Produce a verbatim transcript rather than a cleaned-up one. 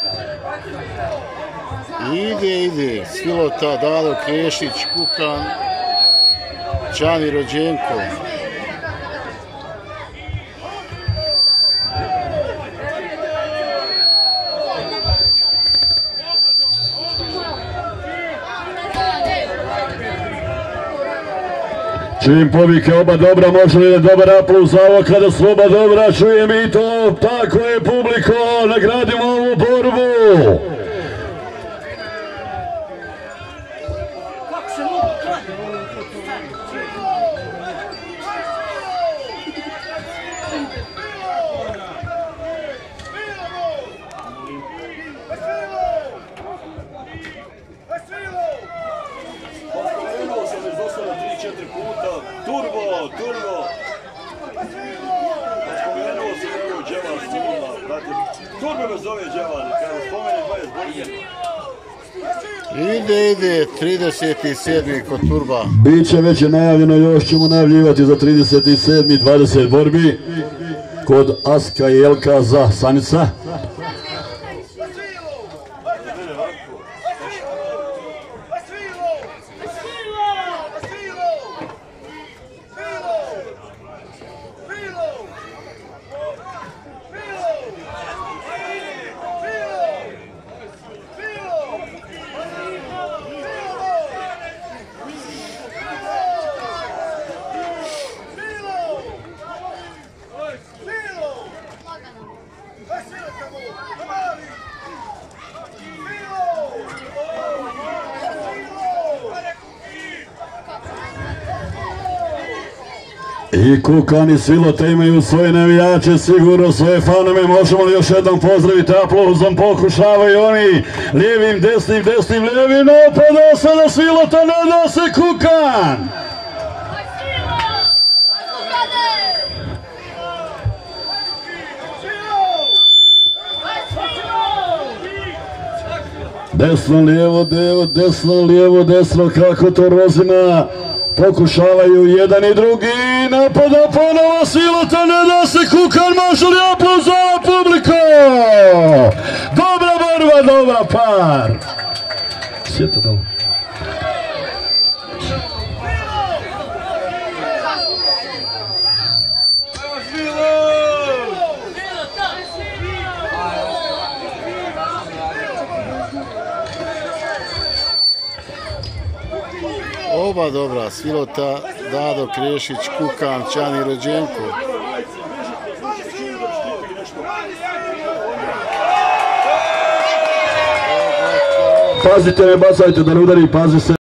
Ide, ide. Svilota, Dado, Krešić, Kukan, Čani, Rođenko. Čujem povike oba dobra, može li je dobar aplauz za ovo kada su oba dobra, čujem i to, tako je publiko, nagradimo ovu borbu. Turbo, turbo! Spomenuo sam evo dževan snima, brate, turbo me zove dževan, kada spomene dvadeset godina. Ide, ide, trideset sedmi kod Turba. Biće već je najavljeno, još ćemo najavljivati za trideset sedmi dvadeset borbi kod Aska i Jelka za Sanica. I Kukan i Svilota imaju svoje navijače, sigurno svoje fanove, možemo li još jednom pozdraviti aplauzom, pokušavaju oni lijevim, desnim, desnim, lijevim, napada sada Svilota, ne da se Kukan! Desno, lijevo, lijevo, desno, lijevo, desno, kako to Rozina pokušavaju jedan i drugi, napada ponovo Svilota, ne da se Kukan, može li aplauz za publiku? Dobra borba, dobra par. Sjeta dobro. Oba dobra, Svilota, Dado, Krešić, Kukan, Čani, Rođenko. Pazite, ne bacajte da ne udari, pazi se.